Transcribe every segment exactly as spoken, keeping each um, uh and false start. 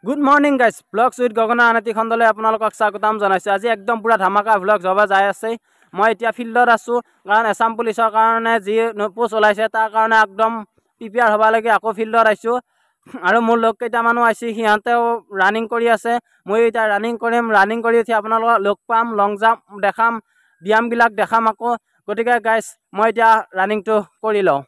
Good morning guys vlogs with Gagana आनती खंडले आपनालोকক स्वागतम जनाइছো। আজি একদম পুরা ধামাকা ব্লগ জবা যাই আছে। মই এতিয়া ফিল্ডত আছো কাৰণ এছাম পুলিচৰ কাৰণে যি পোষ্ট ওলাইছে তাৰ কাৰণে একদম প্ৰিপেয়াৰ হবা লাগে। আকৌ ফিল্ডত আইছো আৰু মোৰ লগ কেইটা মানুহ আইছি, সিহঁতেও ৰানিং কৰি আছে। মই এতিয়া ৰানিং কৰিম, ৰানিং কৰি উঠি আপোনালোকক লগ পাম, লং জাম্প দেখাম, ব্যায়ামবিলাক দেখাম আকৌ। গতিকে গাইস মই এতিয়া ৰানিংটো কৰি লওঁ।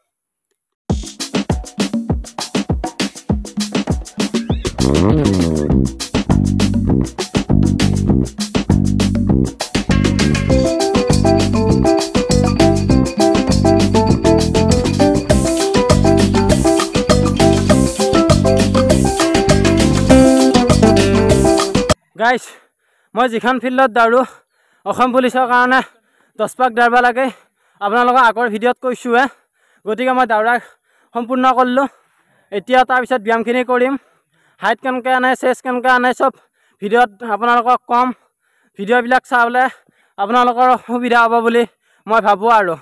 গাইস মই যিখন ফিল্ডত দাউৰো অসম পুলিচৰ কাৰণে দহ পাক দাউৰবা লাগে। আপোনালোকক আগৰ ভিডিঅ'ত কৈছোঁহে, গতিকে মই দাউৰা সম্পূৰ্ণ কৰিলোঁ। এতিয়া তাৰপিছত ব্যায়ামখিনি কৰিম। হাইট কেনেকৈ আনে, চেষ্ট কেনেকৈ আনে চব ভিডিঅ'ত আপোনালোকক কম। ভিডিঅ'বিলাক চাবলৈ আপোনালোকৰ সুবিধা হ'ব বুলি মই ভাবোঁ। আৰু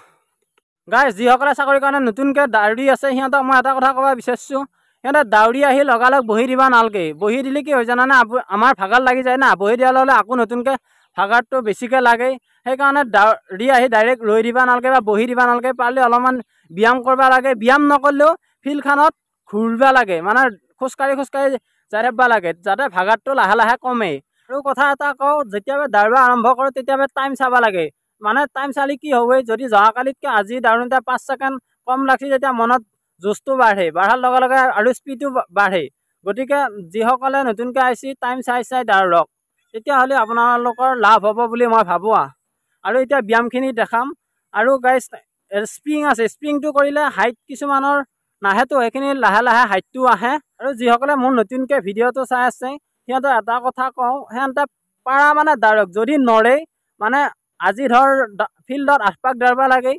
গাইস যিসকলে চাকৰিৰ কাৰণে নতুনকৈ দাউৰি আছে সিহঁতক মই এটা কথা ক'ব বিচাৰিছোঁ, সিহঁতে দাউৰি আহি লগালগ বহি দিব নালাগে। বহি দিলে কি হয় জানানে, আমাৰ ভাগাৰ লাগি যায় না। বহি দিয়াৰ লগে আকৌ নতুনকৈ ভাগাৰটো বেছিকৈ লাগে। সেইকাৰণে দাউৰি আহি ডাইৰেক্ট ৰৈ দিব নালাগে বা বহি দিব নালাগে। পাৰিলে অলপমান ব্যায়াম কৰিব লাগে। ব্যায়াম নকৰিলেও ফিল্ডখনত ঘূৰিব লাগে, মানে খোজকাঢ়ি খোজকাঢ়ি যাই থাকিব লাগে, যাতে ভাগাৰটো লাহে লাহে কমে। আৰু কথা এটা কওঁ, যেতিয়া দাউৰিব আৰম্ভ কৰোঁ তেতিয়া টাইম চাব লাগে। মানে টাইম চালি কি হ'ব, যদি যোৱাকালিতকৈ আজি দাউৰোঁতে পাঁচ ছেকেণ্ড কম লাগছে তেতিয়া মনত জোচটো বাঢ়ে, বাঢ়াৰ লগে লগে আৰু স্পীডো বাঢ়ে। গতিকে যিসকলে নতুনকৈ আহিছে টাইম চাই চাই দাউৰক, তেতিয়াহ'লে আপোনালোকৰ লাভ হ'ব বুলি মই ভাবোঁ। আৰু এতিয়া ব্যায়ামখিনি দেখাম। আৰু গাইজ স্প্ৰিং আছে, স্প্ৰিংটো কৰিলে হাইট কিছুমানৰ নাহেতো, সেইখিনি লাহে লাহে হাইটটো আহে। আৰু যিসকলে মোৰ নতুনকৈ ভিডিঅ'টো চাই আছে সিহঁতৰ এটা কথা কওঁ, সিহঁতে পাৰা মানে দাউৰক। যদি নৰে মানে আজি ধৰ ফিল্ডত আঠ পাক দাউৰবা লাগে,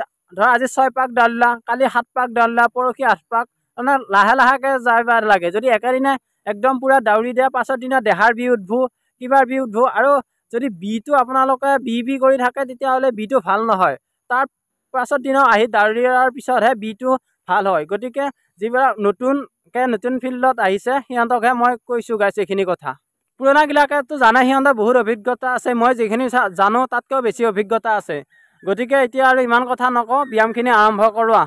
ধৰ আজি ছয় পাক দাউৰলা, কালি সাত পাক দাউৰলা, পৰহি আঠ পাক, মানে লাহে লাহেকৈ যাব লাগে। যদি একেদিনে একদম পূৰা দাউৰি দিয়ে, পাছৰ দিনা দেহাৰ বিষ উঠব, কিবাৰ বিষ উঠব। আৰু যদি বিটো আপোনালোকে বি বি কৰি থাকে তেতিয়াহ'লে বিটো ভাল নহয়। তাৰ পাছৰ দিনা আহি দাউৰিয়াৰ পিছতহে বিটো ভাল হয়। গতিকে যিবিলাক নতুনকৈ নতুন ফিল্ডত আহিছে সিহঁতকহে মই কৈছোঁ গাইছ এইখিনি কথা। পুৰণাবিলাকেতো জানে, সিহঁতৰ বহুত অভিজ্ঞতা আছে। মই যিখিনি জানো তাতকৈও বেছি অভিজ্ঞতা আছে। গতিকে এতিয়া আৰু ইমান কথা নকওঁ, ব্যায়ামখিনি আৰম্ভ কৰোঁ।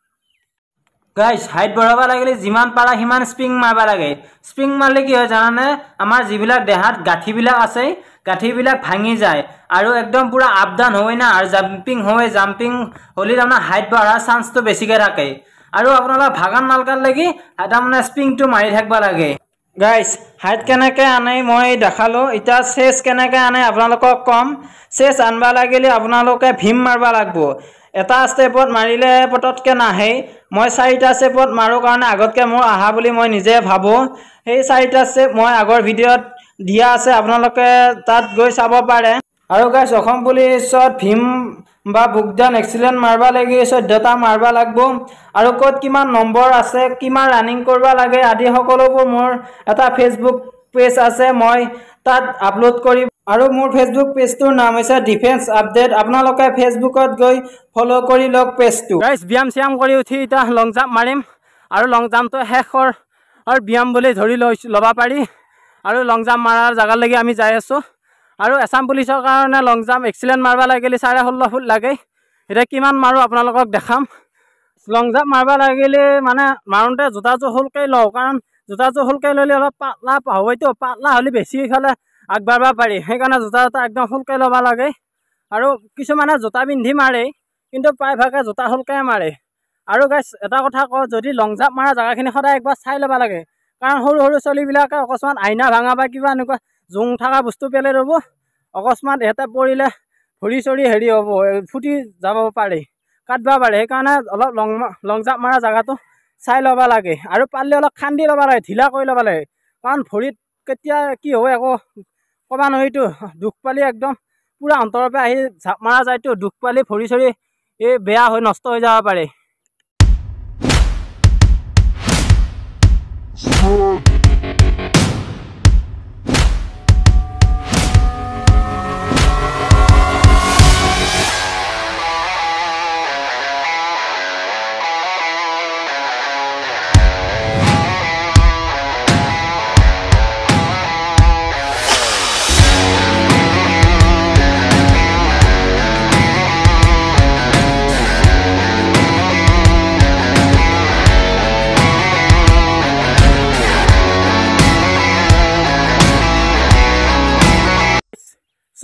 গাইজ হাইট বঢ়াব লাগিলে যিমান পাৰা সিমান স্প্ৰিং মাৰিব লাগে। স্প্ৰিং মাৰিলে কি হয় জানানে, আমাৰ যিবিলাক দেহাত গাঁঠিবিলাক আছে গাঁঠিবিলাক ভাঙি যায় আৰু একদম পূৰা আপ ডাউন হয় না। আৰু জাম্পিং হয়, জাম্পিং হ'লে তাৰমানে হাইট বঢ়াৰ চান্সটো বেছিকৈ থাকে। আৰু আপোনালোক ভাগান নালগাৰ লাগি তাৰমানে স্প্ৰিংটো মাৰি থাকিব লাগে। গাইজ হাইট কেনেকৈ আনে মই দেখালোঁ, এতিয়া চেষ্ট কেনেকৈ আনে আপোনালোকক ক'ম। চেষ্ট আনিব লাগিলে আপোনালোকে ভীম মাৰিব লাগিব। এটা ষ্টেপত মাৰিলে পটককৈ নাহে। মই চাৰিটা ষ্টেপত মাৰোঁ কাৰণে আগতকৈ মোৰ আহা বুলি মই নিজে ভাবোঁ। সেই চাৰিটা ষ্টেপ মই আগৰ ভিডিঅ'ত দিয়া আছে, আপোনালোকে তাত গৈ চাব পাৰে। আৰু গাইজ অসম পুলিচত ভীম বা বুকডাউন এক্সিলেণ্ট মাৰিব লাগে চৈধ্যটা মাৰিব লাগিব। আৰু ক'ত কিমান নম্বৰ আছে, কিমান ৰানিং কৰিব লাগে আদি সকলোবোৰ মোৰ এটা ফেচবুক পেজ আছে, মই তাত আপলোড কৰিম। আৰু মোৰ ফেচবুক পেজটোৰ নাম হৈছে ডিফেন্স আপডেট। আপোনালোকে ফেচবুকত গৈ ফ'ল' কৰি লওক পেজটো। গাইজ ব্যায়াম চ্যায়াম কৰি উঠি এতিয়া লং জাম্প মাৰিম। আৰু লং জাম্পটো শেষৰ ব্যায়াম বুলি ধৰি লৈ ল'ব পাৰি। আৰু লং জাম্প মাৰাৰ জেগালৈকে আমি যাই আছোঁ। আৰু এছাম পুলিচৰ কাৰণে লং জাম্প এক্সিলেণ্ট মাৰিব লাগিলে চাৰে ষোল্ল ফুট লাগে। এতিয়া কিমান মাৰোঁ আপোনালোকক দেখাম। লং জাম্প মাৰিব লাগিলে মানে মাৰোঁতে জোতাযোৰ সোলকৈ লওঁ, কাৰণ জোতাযোৰ সোলকৈ ল'লে অলপ পাতলা হয়তো, পাতলা হ'লে বেছি ইফালে আগবাঢ়িব পাৰি। সেইকাৰণে জোতা জোতা একদম সোলকৈ ল'ব লাগে। আৰু কিছুমানে জোতা পিন্ধি মাৰে, কিন্তু প্ৰায়ভাগে জোতা সোলকৈ মাৰে। আৰু গাইজ এটা কথা কওঁ, যদি লং জাম্প মাৰা জেগাখিনি সদায় একবাৰ চাই ল'ব লাগে, কাৰণ সৰু সৰু ছোৱালীবিলাকে অকস্মাত আইনা ভাঙা বা কিবা এনেকুৱা জোং থকা বস্তু পেলাই ৰ'ব, অকস্মাত ইহঁতে পৰিলে ভৰি চৰি হেৰি হ'ব, ফুটি যাব পাৰে, কাটিব পাৰে। সেইকাৰণে অলপ লং লং জাম্প মৰা জেগাটো চাই ল'ব লাগে। আৰু পাৰিলে অলপ খান্দি ল'ব লাগে, ঢিলা কৰি ল'ব লাগে, কাৰণ ভৰিত কেতিয়া কি হ'ব একো ক'ব নোৱাৰিতো। দুখ পালি একদম পূৰা অন্তৰৰ পৰা আহি জাপ মৰা যায়তো, দুখ পালি ভৰি চৰি এই বেয়া হৈ নষ্ট হৈ যাব পাৰে।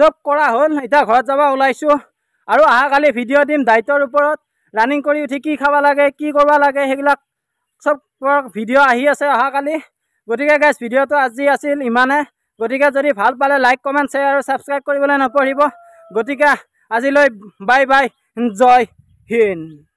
চব কৰা হ'ল এতিয়া ঘৰত যাব ওলাইছোঁ আৰু অহাকালি ভিডিঅ' দিম ডাইটৰ ওপৰত ৰানিং কৰি উঠি কি খাব লাগে কি কৰিব লাগে সেইবিলাক চব ভিডিঅ' আহি আছে অহাকালি গতিকে গাইজ ভিডিঅ'টো আজি আছিল ইমানে গতিকে যদি ভাল পালে লাইক কমেণ্ট শ্বেয়াৰ আৰু ছাবস্ক্ৰাইব কৰিবলৈ নপৰিব গতিকে আজিলৈ বাই বাই জয় হিন্দ।